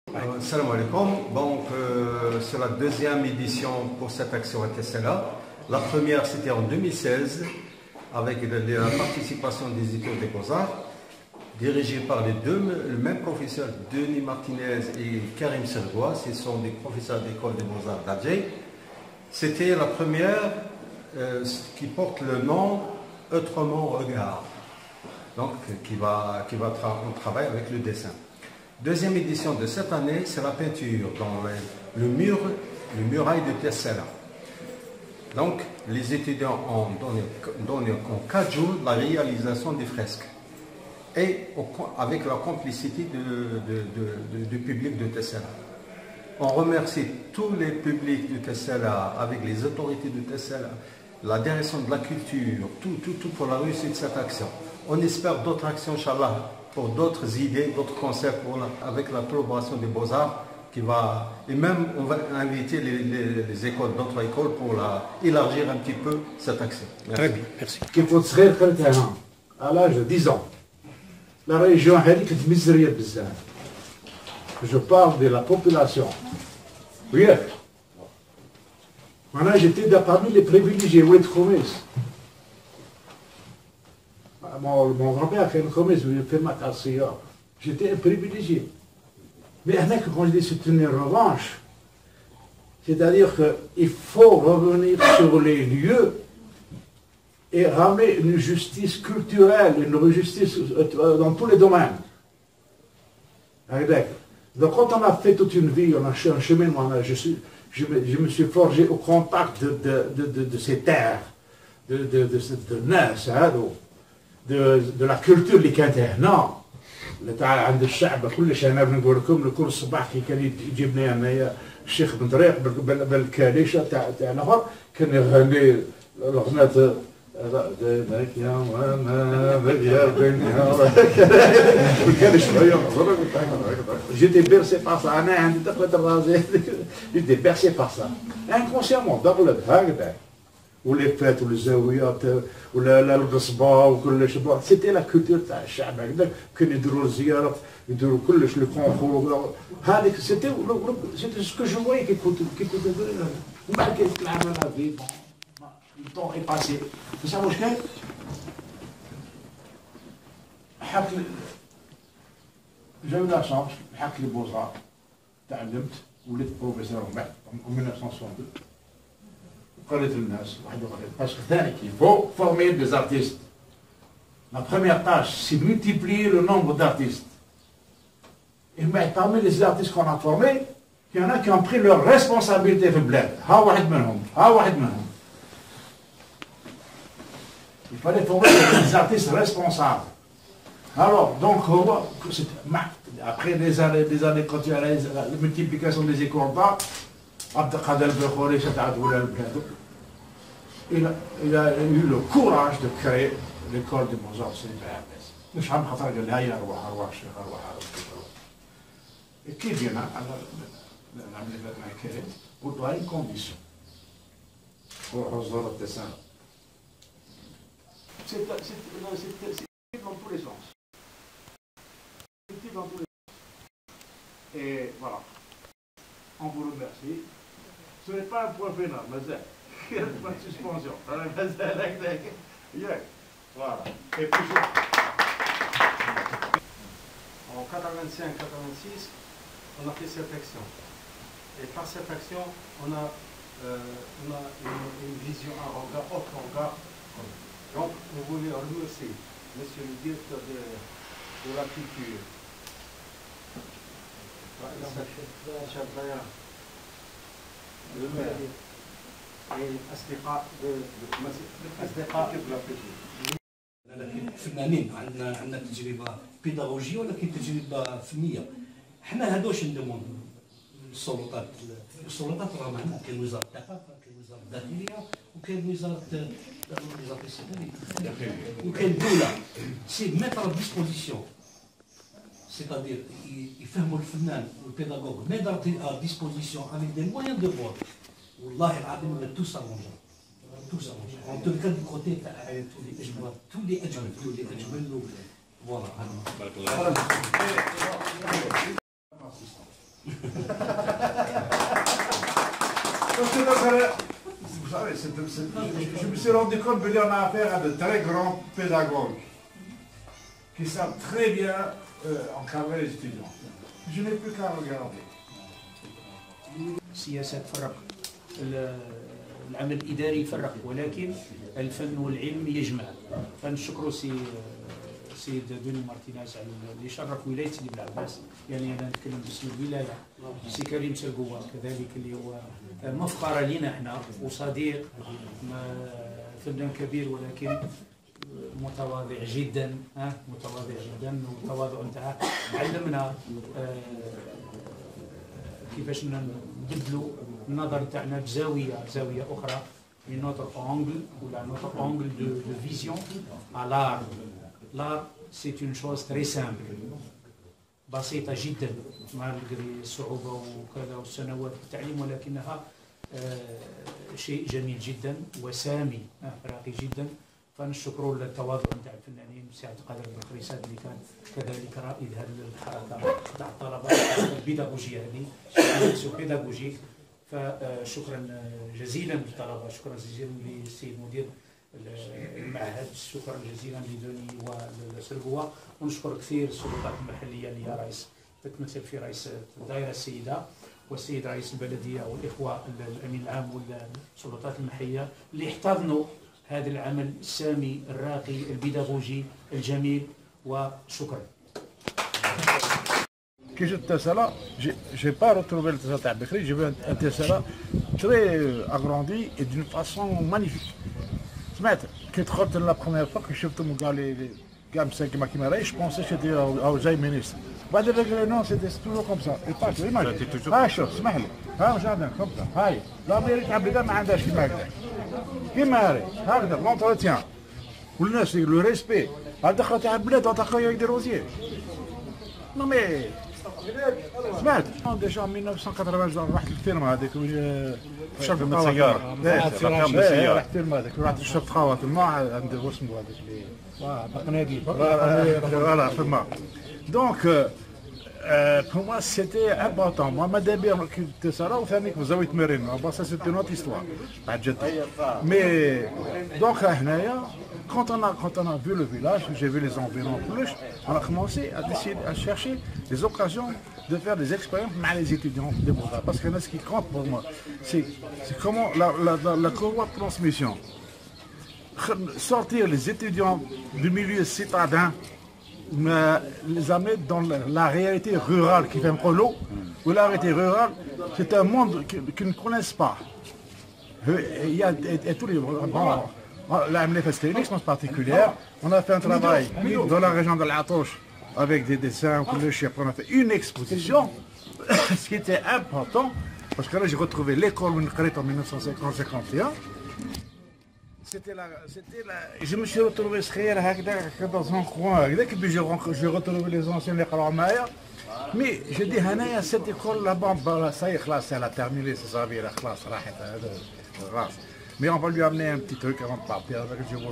Salam alaikum. Donc, c'est la deuxième édition pour cette action à Tessela. La première, c'était en 2016, avec la participation des écoles des Beaux-Arts, dirigées par le même professeur, Denis Martinez et Karim Sergois. Ce sont des professeurs d'école des Beaux-Arts d'Alger. C'était la première qui porte le nom Autrement Regard. Donc, on travaille avec le dessin. Deuxième édition de cette année, c'est la peinture dans le muraille de Tessela. Donc, les étudiants ont donné en 4 jours la réalisation des fresques. Et avec la complicité du public de Tessela. On remercie tous les publics de Tessela, avec les autorités de Tessela, la direction de la culture, tout pour la réussite de cette action. On espère d'autres actions, Inch'Allah, pour d'autres idées, d'autres concepts avec la collaboration des Beaux-Arts et même on va inviter les écoles, d'autres écoles pour élargir un petit peu cette action. Merci. Très bien, merci. À l'âge de 10 ans, la région est misérieuse. Je parle de la population. Oui. Maintenant, j'étais parmi les privilégiés. Où est mon grand-père a fait une commise, il a fait ma cassure. J'étais un privilégié. Mais quand je dis c'est une revanche, c'est-à-dire qu'il faut revenir sur les lieux et ramener une justice culturelle, une justice dans tous les domaines. Donc quand on a fait toute une vie, on a fait un chemin, je me suis forgé au contact de ces terres, de Nas, de la culture اللي كانت هنا اللي تاع عند الشعب كلش. انا بنقول لكم كل صباح كي كان يجيبني انايا الشيخ بن طريق بالكاليشه تاع نهر كان يغني الاغنيه ذاك يا وانا بديا بينها كان شويه جيتي بيرسي باغ سا. انا عندي دخلت الرازي جيتي بيرسي باغ سا انكونسيامون دخلت هكذا. ولي فات والزاويات ولا القصبه وكلش. سيتي لا كولتور تاع الشعب هكذاك. كانوا يديروا الزيارات يديروا كلش لو كونخور هذيك. سيتي سكو جو فواي كي كنت ومن بعد كي طلع انا في الطون اي باسي. بصح واش كان حق جاو لا شانس حق لي بوزار تعلمت وليت بروفيسور من بعد en 1962. Parce que il faut former des artistes. La première tâche, c'est multiplier le nombre d'artistes. Et parmi les artistes qu'on a formés, il y en a qui ont pris leur responsabilité في البلاد. ها واحد منهم. Il fallait former des artistes responsables. Alors, donc, après des années, quand il y a la multiplication des écoles d'art, il a eu le courage de créer l'école des Beaux-Arts. Et qui vient pour donner une condition pour résoudre le dessin. C'est dans tous les sens. C'est dans tous les sens. Et voilà. On vous remercie. Ce n'est pas un point final, mais il n'y a pas de suspension. Voilà. Et puis, en 85-86, on a fait cette action. Et par cette action, on a une vision, un regard, autre regard. Donc, nous voulons remercier monsieur le directeur de la culture. Le maire et أصدقاء فنانين عندنا تجربه بيداغوجيه ولكن تجربه فنيه. حنا هذا واش ندموا السلطات راه معنا. كاين وزاره الثقافه، كاين وزاره الداخليه، وكاين وزاره الصحه، وكاين الدوله. سي ميتر ديسبوزيسيون، c'est-à-dire يفهموا الفنان والبيداغوغ mettre à disposition avec des moyens de bord. والله العظيم tout s'arrange. En tout cas du côté تاع tous les أجمل. Voilà. Vous savez, je me suis rendu compte qu'on a affaire à de très grands pédagogues qui savent très bien encadrer les étudiants. Je n'ai plus qu'à regarder. السياسات فرق، العمل الإداري يفرق، ولكن الفن والعلم يجمع. فنشكروا السيد دوني مارتينيز على اللي شرف ولاية سيدي بلعباس، يعني أنا نتكلم باسم الولاية، سي كريم سرقوة كذلك اللي هو مفخرة لنا احنا وصديق فنان كبير ولكن متواضع جدا، متواضع جدا، والتواضع نتاعه علمنا كيفاش نبدلوا النظر تاعنا بزاويه اخرى من نوتر انجل ولا نوتر انجل دو فيزيون على l'art. L'art c'est une chose très simple بسيطه جدا مع الصعوبه وكذا والسنوات التعليم، ولكنها شيء جميل جدا وسامي راقي جدا. فنشكروا التواضع نتاع الفنانين سي عبد القادر البخريسات اللي كان كذلك رائد هذه الحركه تاع الطلبه البيداغوجيه هذه سو بيداغوجيك. فشكرا جزيلا للطلبه، شكرا جزيلا للسيد مدير المعهد، شكرا جزيلا لدوني ولسرقوه، ونشكر كثير السلطات المحليه اللي هي رئيس تتمثل في رئيس الدائره السيده والسيد رئيس البلديه والاخوه الامين العام والسلطات المحليه اللي احتضنوا هذا العمل السامي الراقي البيداغوجي الجميل، وشكرا. Quand j'ai Tessala, je n'ai pas retrouvé le Tessala تاع بكري, j'ai vu un Tessala très agrandi et d'une façon magnifique. سمعت كي دخلت la première fois que شفتهم كاع لي كاع مساكين كيما راهي, je pensais que c'était au جاي ministre. بعد ذاك non, c'était toujours comme ça. Et pas imagine. ها شوف اسمح لي, ها جاردن comme ça. هاي لامريكا تاع بلاد ما عندهاش كيما هكذا. كيما هاي هكذا لونتروتيان والناس لو ريسبي. هاد دخلت تاع بلاد وتلقاو يدير روزير. نو مي سمعت ديجا 1980 رحت للفيلم هذيك شرب السيارة. رحت الفيلم هذاك رحت شربت خاوات الماء عند واسمو هذاك اللي بقناديل فوالا في الماء. دونك pour moi c'était important. Moi ماذا بيا كنت سارة وثاني زاوية مارين بس c'était notre histoire بعد جدي. Mais donc هنايا quand on a vu le village, j'ai vu les environs plus, on a commencé à chercher des occasions de faire des expériences avec les étudiants des Beaux-Arts. Parce que ce qui compte pour moi, c'est comment la courroie de transmission. Sortir les étudiants du milieu citadin, les amener dans la réalité rurale qui fait un prolo, où la réalité rurale, c'est un monde qu'ils ne connaissent pas. Il y a tous les... Bon, c'était une expérience particulière. On a fait un travail dans la région de l'Atouche avec des dessins, on a fait une exposition, ce qui était important, parce que là j'ai retrouvé l'école en 1950-51. Je me suis retrouvé dans un coin, puis j'ai retrouvé les anciens Maya. Mais je dis, cette école là-bas, ça y est, elle a terminé, ça y est, la classe, mais on va lui amener un petit truc avant de partir.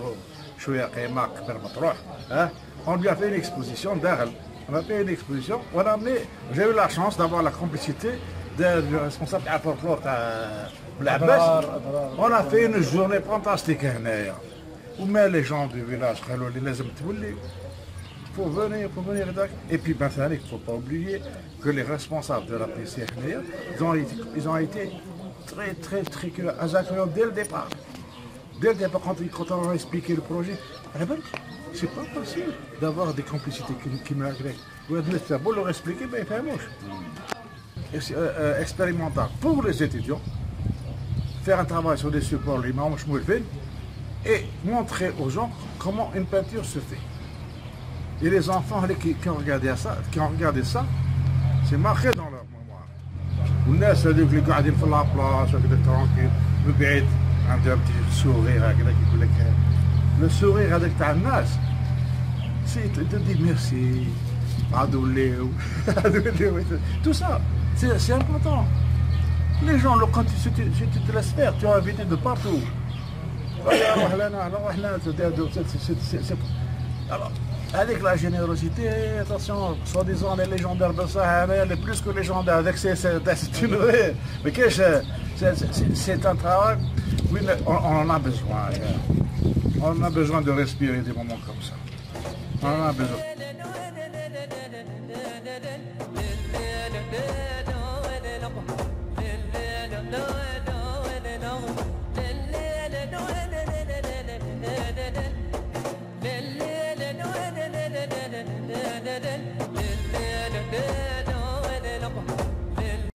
On lui a fait une exposition d'Arel. On a fait une exposition. On a amené. J'ai eu la chance d'avoir la complicité du responsable de la folklore de l'Abbas. On a fait une journée fantastique. Où met les gens du village, il faut venir. Et puis maintenant, il ne faut pas oublier que les responsables de la PC, ils ont été très accueillants dès le départ. Dès le départ, quand on a expliqué le projet, c'est pas possible d'avoir des complicités qui m'agrègent. Vous leur expliquer, ben, il fait un mouche. Expérimental pour les étudiants, faire un travail sur des supports, les marches et montrer aux gens comment une peinture se fait. Et les enfants qui ont regardé ça, c'est marqué dans leur mémoire. والناس هذوك اللي قاعدين في لابلاص هكذا ترونكيل من بعيد عندهم سورير هكذا كيقول لك لو سورير هذاك تاع الناس سي تدي ميرسي عادوا ولاو tout ça c'est important. Les gens quand tu te laisses faire, tu as invité de partout. Alors Avec la générosité, attention, soi-disant les légendaires de Sahara, les plus que légendaires, avec c'est une vraie. Mais c'est un travail, oui, on en a besoin. On a besoin de respirer des moments comme ça. On en a besoin.